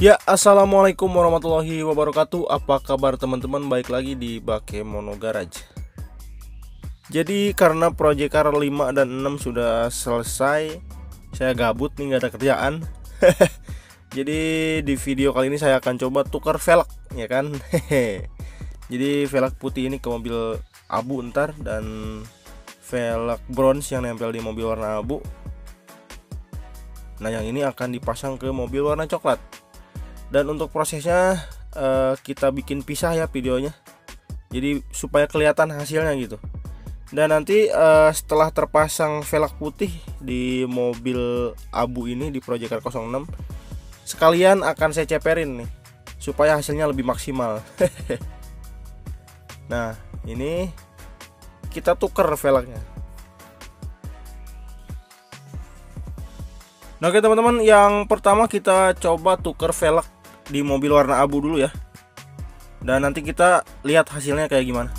Ya, assalamualaikum warahmatullahi wabarakatuh. Apa kabar teman-teman? Baik lagi di Bakemono Garage. Jadi karena Project Car 5 dan 6 sudah selesai, saya gabut nih, nggak ada kerjaan. Jadi di video kali ini saya akan coba tukar velg, ya kan. Jadi velg putih ini ke mobil abu ntar, dan velg bronze yang nempel di mobil warna abu. Nah, yang ini akan dipasang ke mobil warna coklat. Dan untuk prosesnya kita bikin pisah ya videonya, jadi supaya kelihatan hasilnya gitu. Dan nanti setelah terpasang velg putih di mobil abu ini di Project Car 06, sekalian akan saya ceperin nih supaya hasilnya lebih maksimal. Nah, ini kita tuker velgnya. Nah, oke teman-teman, yang pertama kita coba tuker velg di mobil warna abu dulu ya, dan nanti kita lihat hasilnya kayak gimana.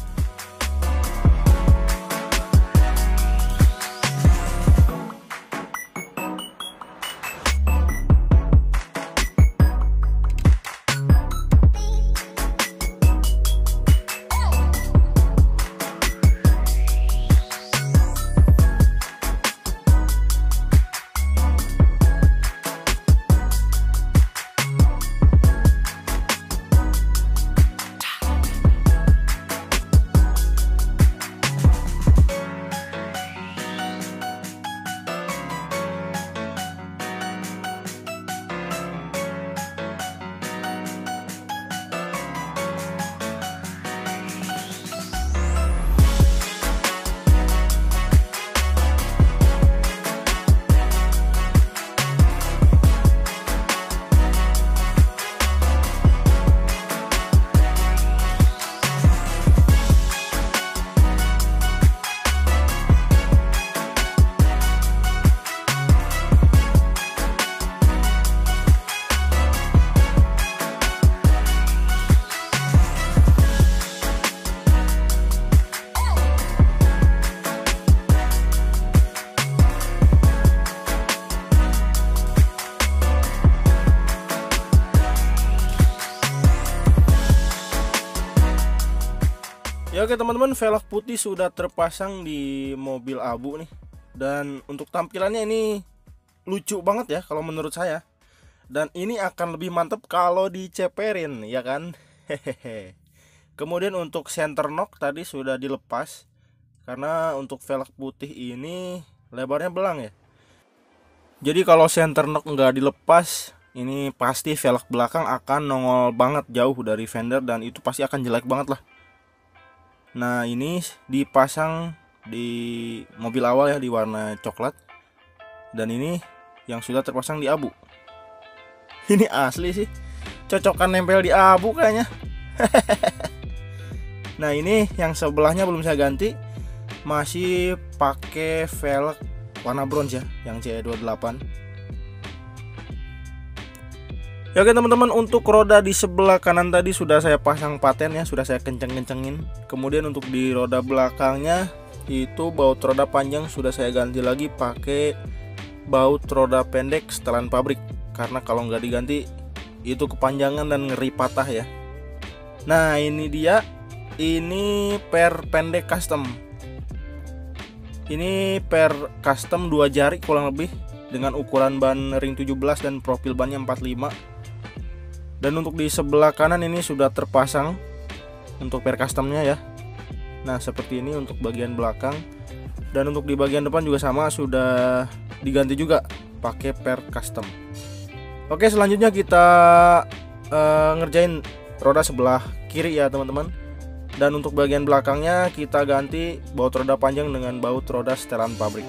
Ya oke teman-teman, velg putih sudah terpasang di mobil abu nih. Dan untuk tampilannya ini lucu banget ya kalau menurut saya. Dan ini akan lebih mantep kalau diceperin, ya kan. Hehehe. Kemudian untuk center knock tadi sudah dilepas, karena untuk velg putih ini lebarnya belang ya. Jadi kalau center knock nggak dilepas, ini pasti velg belakang akan nongol banget jauh dari fender, dan itu pasti akan jelek banget lah. Nah, ini dipasang di mobil awal ya, di warna coklat. Dan ini yang sudah terpasang di abu. Ini asli sih, cocokan nempel di abu kayaknya. Nah, ini yang sebelahnya belum saya ganti, masih pakai velg warna bronze ya, yang CE28. Ya oke teman-teman, untuk roda di sebelah kanan tadi sudah saya pasang paten ya, sudah saya kenceng-kencengin. Kemudian untuk di roda belakangnya itu baut roda panjang sudah saya ganti lagi pakai baut roda pendek setelan pabrik, karena kalau nggak diganti itu kepanjangan dan ngeri patah ya. Nah, ini dia, ini per pendek custom. Ini per custom 2 jari kurang lebih, dengan ukuran ban ring 17 dan profil bannya 45. Dan untuk di sebelah kanan ini sudah terpasang untuk per customnya ya. Nah, seperti ini untuk bagian belakang. Dan untuk di bagian depan juga sama, sudah diganti juga pakai per custom. Oke, selanjutnya kita ngerjain roda sebelah kiri ya teman-teman. Dan untuk bagian belakangnya kita ganti baut roda panjang dengan baut roda setelan pabrik.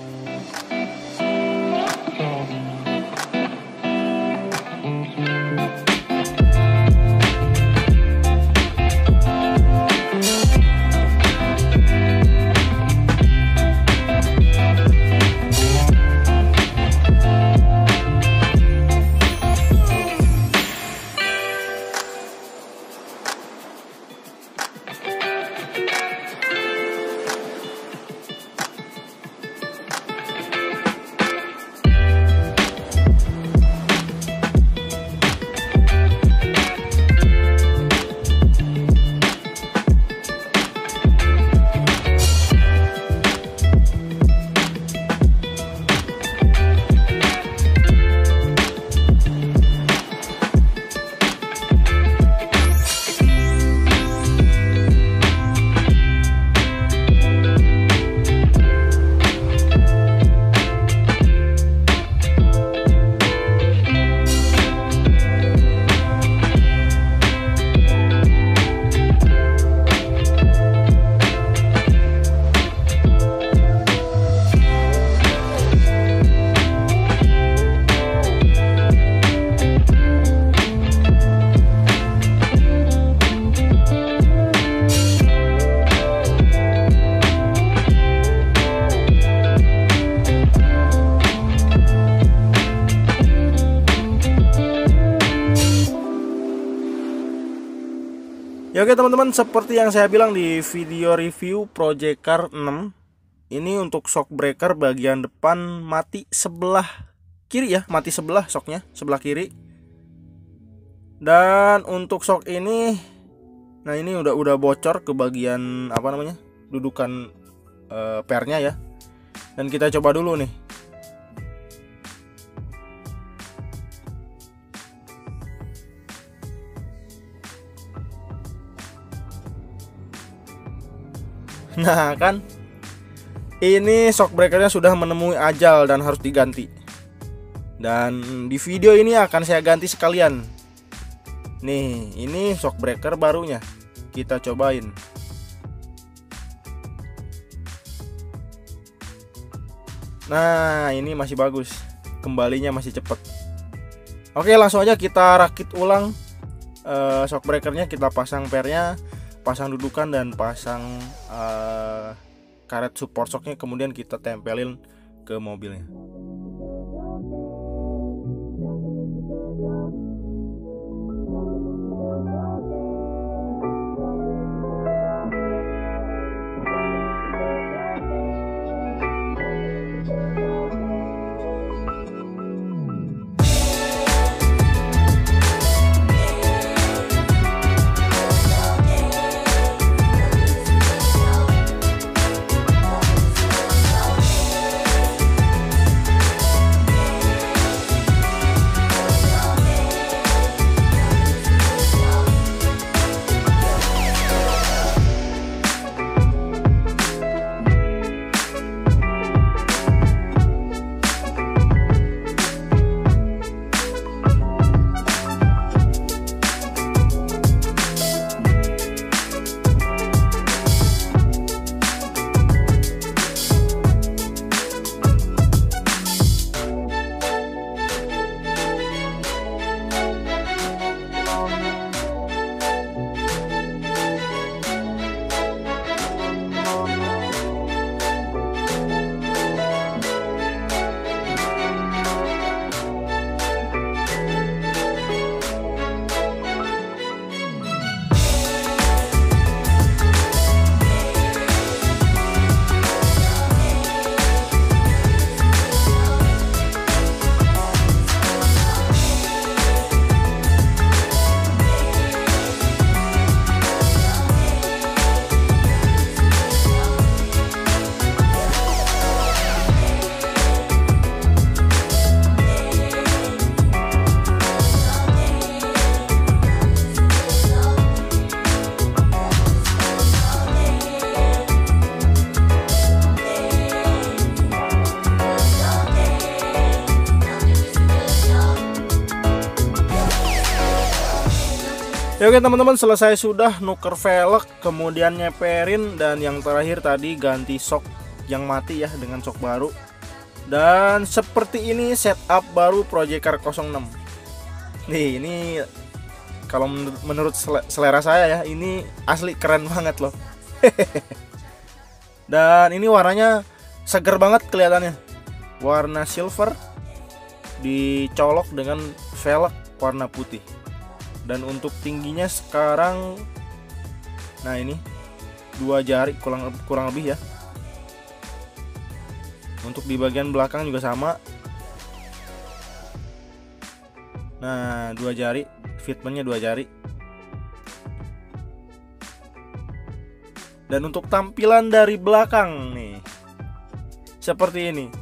Ya oke teman-teman, seperti yang saya bilang di video review Project Car 6, ini untuk shock breaker bagian depan mati sebelah kiri ya, mati sebelah shocknya, sebelah kiri. Dan untuk shock ini, nah ini udah bocor ke bagian apa namanya, dudukan pernya ya. Dan kita coba dulu nih. Nah kan, ini shock breakernya sudah menemui ajal dan harus diganti. Dan di video ini akan saya ganti sekalian. Nih, ini shock breaker barunya. Kita cobain. Nah, ini masih bagus. Kembalinya masih cepet. Oke, langsung aja kita rakit ulang shock breakernya. Kita pasang pernya, pasang dudukan, dan pasang karet support shocknya. Kemudian kita tempelin ke mobilnya. Ya oke teman-teman, selesai sudah nuker velg, kemudian nyeperin, dan yang terakhir tadi ganti shock yang mati ya dengan shock baru. Dan seperti ini setup baru Project Car 06. Nih, ini kalau menurut selera saya ya, ini asli keren banget loh. Dan ini warnanya seger banget kelihatannya. Warna silver dicolok dengan velg warna putih. Dan untuk tingginya sekarang, nah ini 2 jari kurang lebih ya. Untuk di bagian belakang juga sama. Nah 2 jari, fitmentnya 2 jari. Dan untuk tampilan dari belakang nih, seperti ini.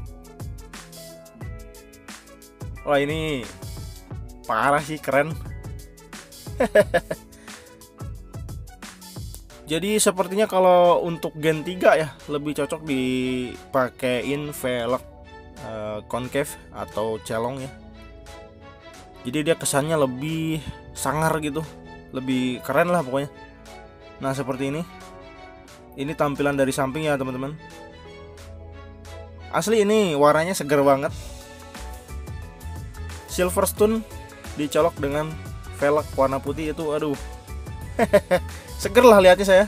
Wah ini parah sih, keren. Jadi sepertinya kalau untuk Gen 3 ya lebih cocok dipakein velg concave atau celong ya. Jadi dia kesannya lebih sangar gitu, lebih keren lah pokoknya. Nah seperti ini. Ini tampilan dari samping ya teman-teman. Asli ini warnanya seger banget. Silverstone dicolok dengan velg warna putih itu, aduh. Seger lah lihatnya saya.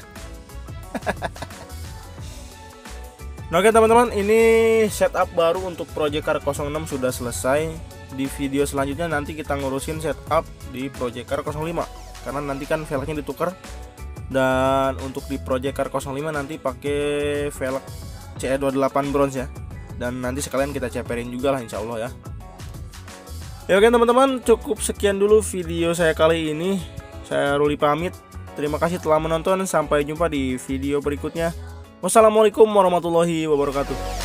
Nah oke teman-teman, ini setup baru untuk Project Car 06 sudah selesai. Di video selanjutnya nanti kita ngurusin setup di Project Car 05. karena nanti kan velgnya ditukar. Dan untuk di Project Car 05 nanti pakai velg CE28 bronze ya. Dan nanti sekalian kita ceperin juga lah insya Allah ya. Ya oke teman-teman, cukup sekian dulu video saya kali ini. Saya Ruli pamit. Terima kasih telah menonton. Sampai jumpa di video berikutnya. Wassalamualaikum warahmatullahi wabarakatuh.